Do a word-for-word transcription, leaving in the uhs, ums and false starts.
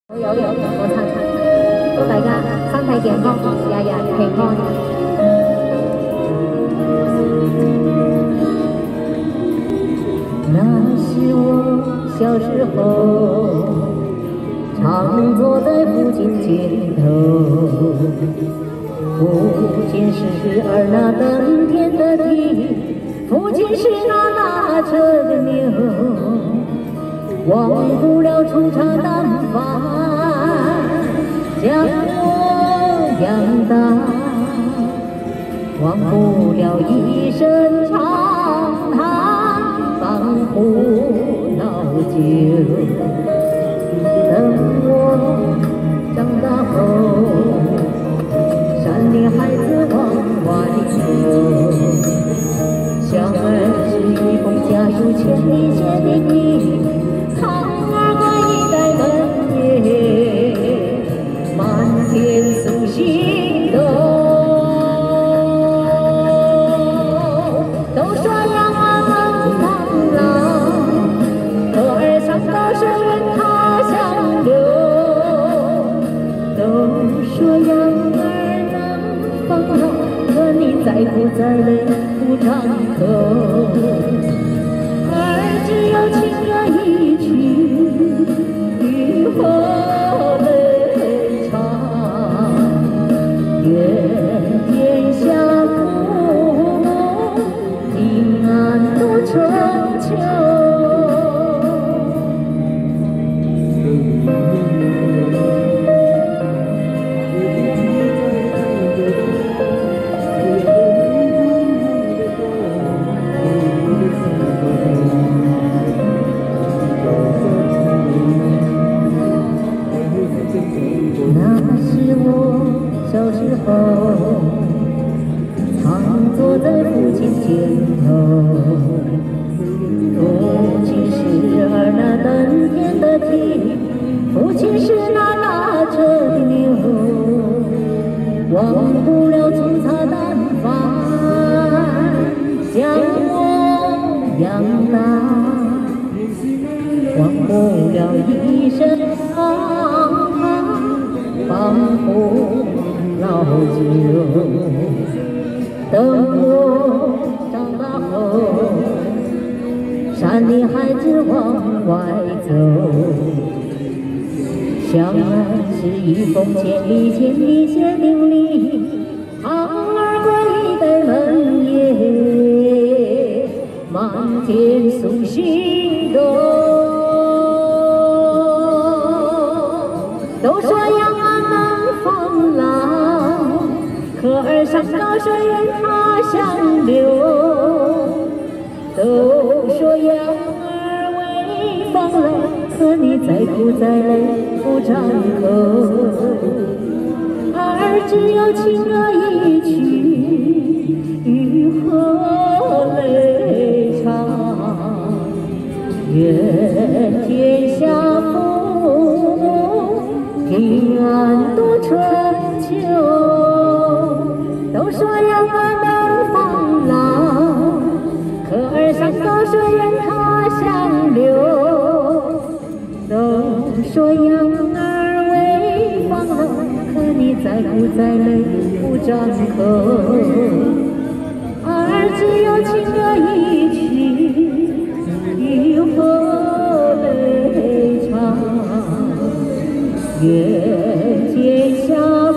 有有有我撐撐，祝大家身體健康，日日平安。那是我小時候，常坐在父親肩頭，父親是兒那登天的地，父親是那拉車的牛。 忘不了粗茶淡飯，將我養大；忘不了一聲長嘆，放虎老酒。等我長大後，山裡孩子往外走，像兒是一封家書，千里寫給你。 天送行动，都说养儿能防老，可儿上高水远他乡流。都说养儿能防老，可你再苦再累不张口。儿只有情歌一曲，雨后。 愿天下父母平安度春秋。那是我。 小时候，常坐在父親肩頭，父親是兒那登天的地，父親是那拉車的牛，忘不了粗茶淡飯，將我養大，忘不了一聲長嘆，放虎。 老酒，等我長大後，山裡孩子往外走，像兒是一封千里千里寫給你，堂兒歸在門夜，滿天送行動，都說養兒能防老。 可兒上高水遠他鄉流，都說養兒為防老，可你再苦再累不張口。兒只有情歌一曲，雨後淚長。願天下父母平安度春秋。 都說養兒能防老，可兒上高水遠他鄉流。都說養兒為防老，可你再苦再累不張口。兒只有情歌一曲，雨後淚長。願天下。